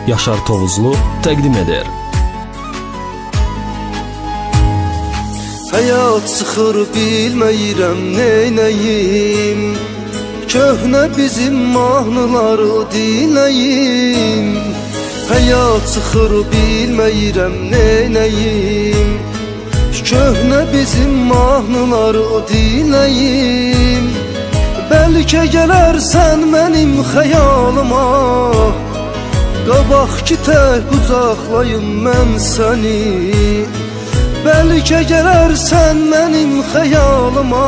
Yaşar Tovuzlu təqdim edir. Həyat sıxır bilməyirəm neynəyim, köhnə bizim mahnıları dinləyim. Həyat sıxır bilməyirəm neynəyim, köhnə bizim mahnıları dinləyim. Bəlkə gələrsən mənim xəyalıma, qabaq ki tək qucaqlayım mən səni. Bəlkə gələrsən mənim xəyalıma,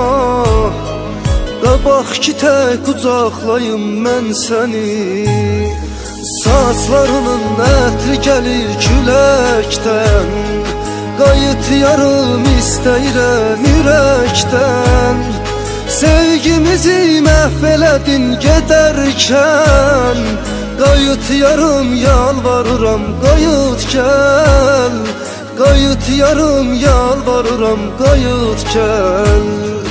qabaq ki tək qucaqlayım mən səni. Saçlarının ətri gəlir küləkdən, qayıt yarım istəyirəm ürəkdən. Sevgimizi məhv elədin gedərkən, qayıt yarım yalvarıram qayıt gəl. Qayıt yarım yalvarıram qayıt gəl.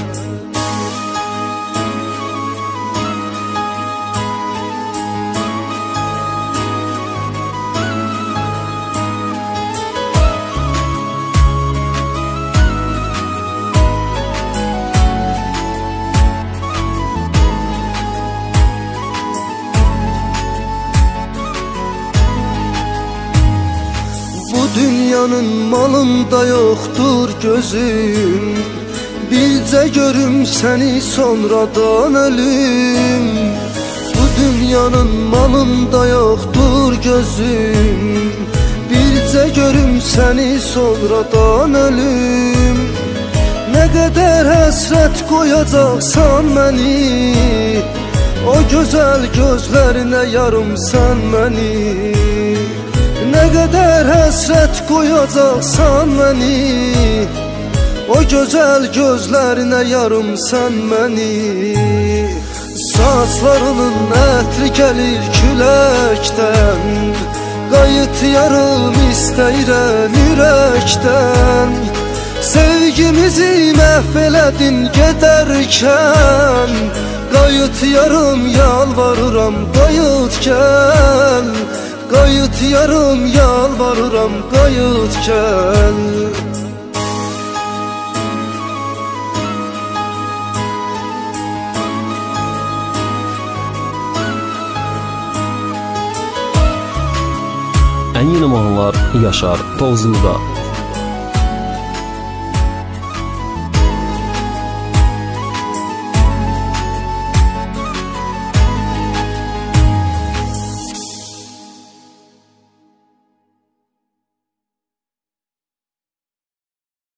Dünyanın malında yoxdur gözüm, bilcə görüm səni sonradan ölüm. Bu dünyanın malında yoxdur gözüm, bilcə görüm səni sonradan ölüm. Nə qədər həsrət qoyacaqsan məni, o gözəl gözlərinə yarımsan məni. Nə qədər həsrət qoyacaqsan məni, o gözəl gözlərinə yarımsan məni. Saçlarının ətri gəlir küləkdən, qayıt yarım istəyirəm ürəkdən. Sevgimizi məhv elədin gedərkən, qayıt yarım yalvarıram qayıt gəl. Qayıt yarım yalvarıram qayıt gəl. Ən yeni mahnılar Yaşar Tovuzluda.